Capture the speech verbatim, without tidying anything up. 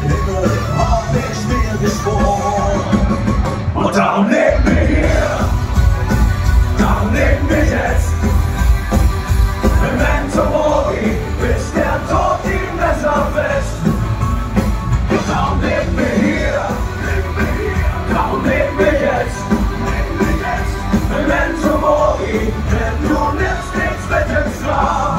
Himmel hab ich mir geschworen. Und darum leg mich hier, darum leg mich jetzt. Memento mori, bis der Tod die Messer fest. Und darum leg mich hier, darum leg mich jetzt. Memento mori, denn du nimmst nichts mit ins Grab.